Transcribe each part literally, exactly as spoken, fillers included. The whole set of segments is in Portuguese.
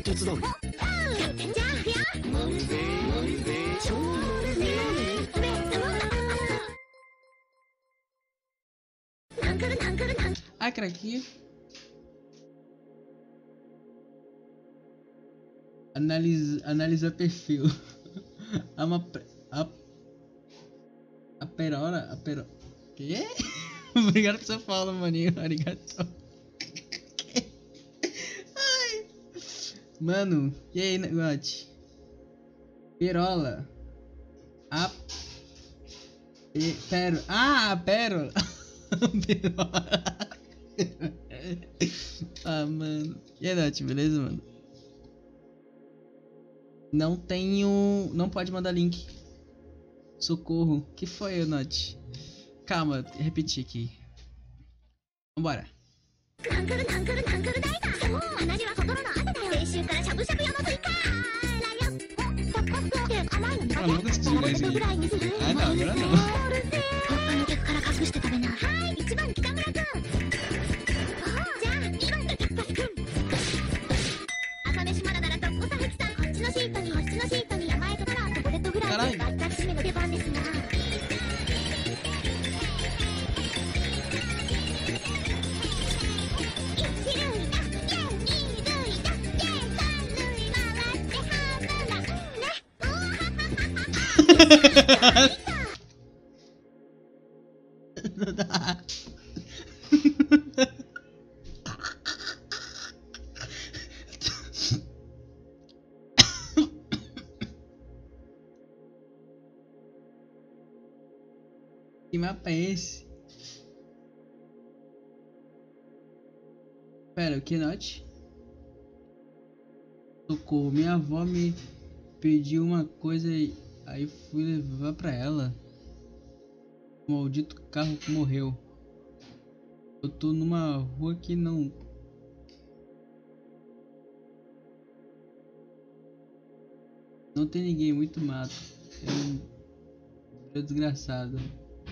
Ah, craquinha. Analisa, analisar perfil. A uma a, a perora, a pero. Que? Obrigado por você falar, maninho. Arigato. Ai. Mano, e aí, negócio? Perola. A pe, pero. Ah, a pérola. Perola. Ah, mano. E aí, Nath, beleza, mano? Não tenho... Não pode mandar link. Socorro. Que foi, Nath? Calma, repetir aqui. Vambora. Ah, não vou conseguir jogar isso aqui. Ah, não, agora não. Caralho. Não dá. Que mapa é esse? Pera, o que, Nath? Socorro, minha avó me pediu uma coisa e aí fui levar pra ela. O maldito carro que morreu. Eu tô numa rua que não... Não tem ninguém, muito mato. É um desgraçado.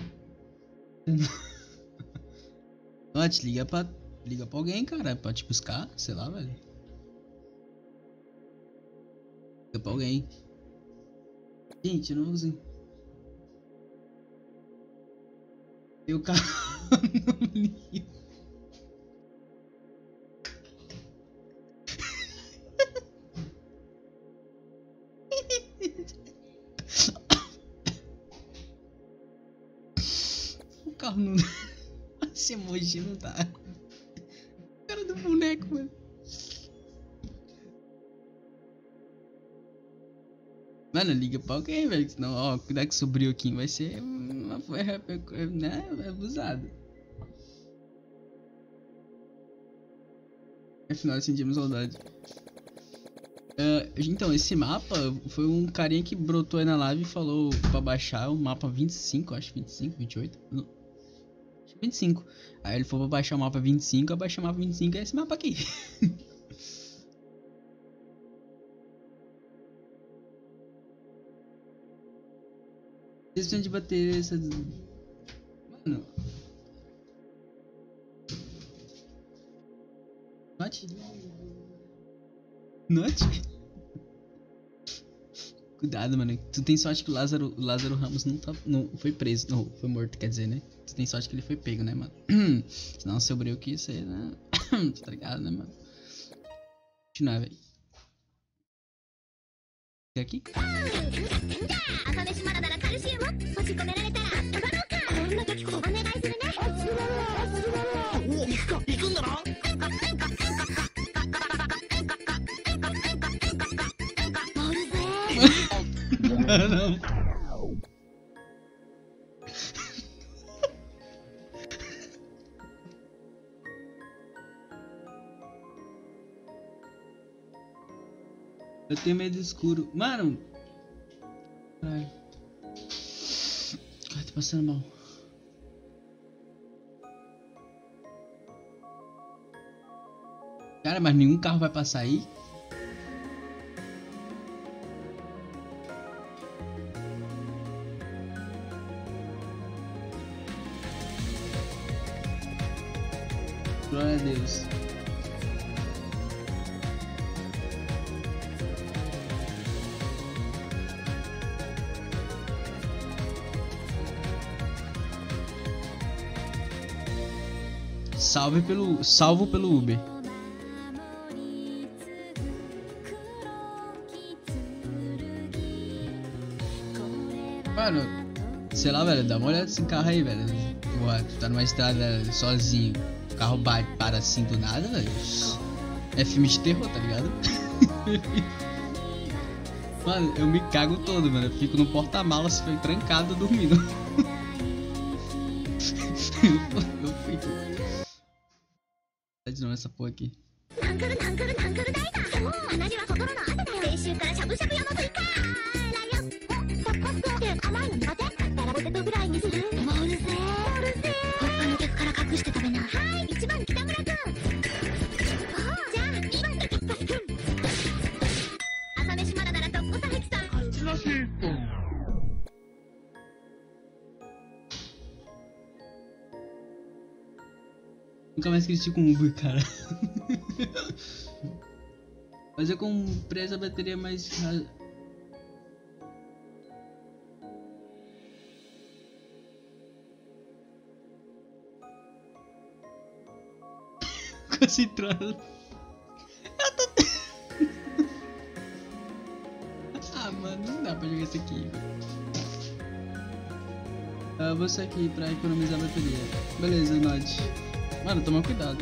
Nath, liga pra... Liga pra alguém, cara, pra te buscar, sei lá, velho. Liga pra alguém. Gente, eu não uso. Eu carro não liga. O carro não... Esse emoji não tá. Cara do boneco, mano. Mano, liga pra alguém, velho. Senão, ó, cuidado que seu brioquinho vai ser uma, né, abusado. Afinal, sentimos saudade. Uh, então, esse mapa foi um carinha que brotou aí na live e falou pra baixar o mapa vinte e cinco, acho vinte e cinco, vinte e oito. Não. Acho vinte e cinco. Aí ele foi pra baixar o mapa vinte e cinco, eu baixei o mapa vinte e cinco, é esse mapa aqui. Questão de bater essa... Mano... Note? Note? Cuidado, mano. Tu tem sorte que o Lázaro, o Lázaro Ramos não, tá, não foi preso. Não, foi morto, quer dizer, né? Tu tem sorte que ele foi pego, né, mano? Senão seu breu que ia ser, né? Tá ligado, né, mano? Continuar, velho. Aqui? Não. Eu tenho medo escuro. Mano! Ai. Ai, tô passando mal. Cara, mas nenhum carro vai passar aí? Glória a Deus. Salve pelo, salvo pelo Uber. Mano, sei lá, velho, dá uma olhada nesse carro aí, velho. Porra, tu tá numa estrada sozinho, o carro bate, para assim do nada, velho. É filme de terror, tá ligado? Mano, eu me cago todo, mano. Eu fico no porta-malas, foi trancado dormindo. eu, eu fico. Tá de novo essa porra aqui. Nunca mais critico um Uber, cara. Mas eu comprei essa bateria mais... Concentrado. Eu tô... ah, mano, não dá pra jogar isso aqui. Eu vou sair aqui pra economizar a bateria. Beleza, Nod. Mano, toma cuidado.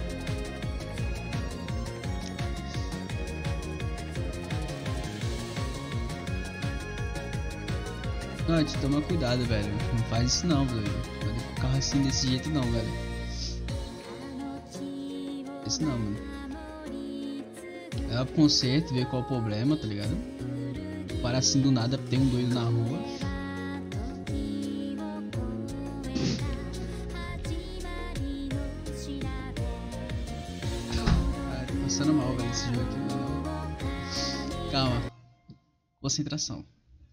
Nod, toma cuidado, velho. Não faz isso não, velho. Não pode o carro assim desse jeito não, velho. Isso não, mano. Leva pro conserto, ver qual é o problema, tá ligado? Para assim do nada, tem um doido na rua. Ah, tô passando mal, velho, esse jogo aqui. Calma. Concentração.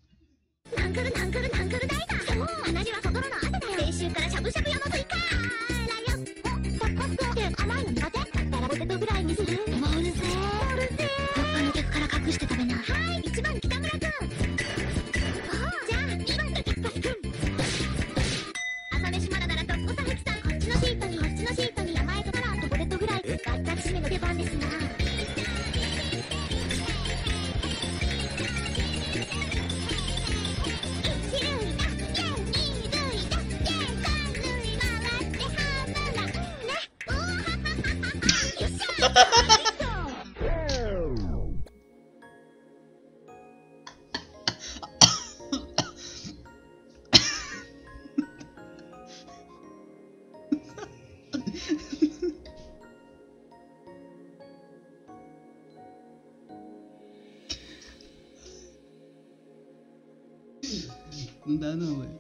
Não dá não, velho.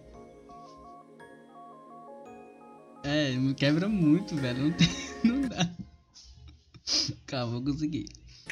É, me quebra muito, velho. Não tem, não dá. Calma, vou conseguir.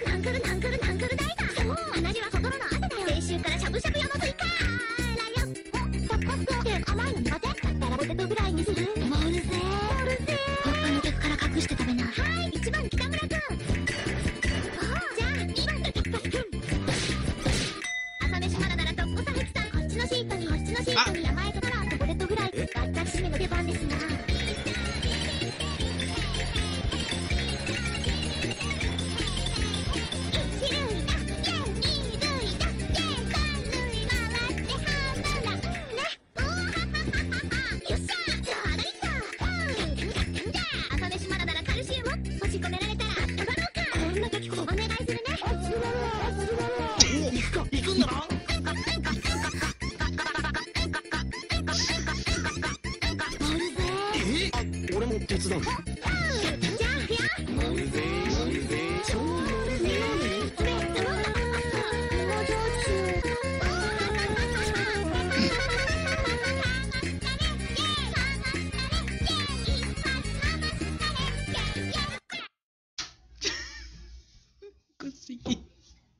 Consegui.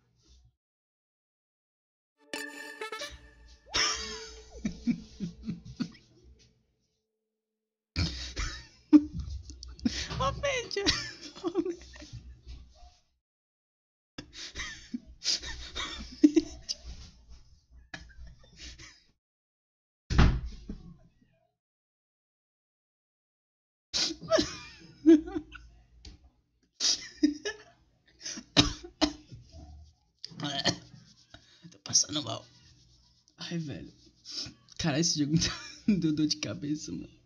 Ó, média. Passando mal. Ai, velho. Cara, esse jogo me deu dor de cabeça, mano.